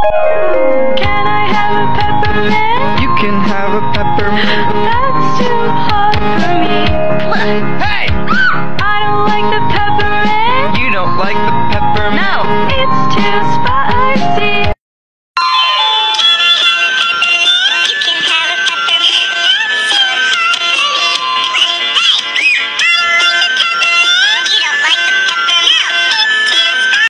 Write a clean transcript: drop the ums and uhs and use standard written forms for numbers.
Can I have a peppermint? You can have a peppermint.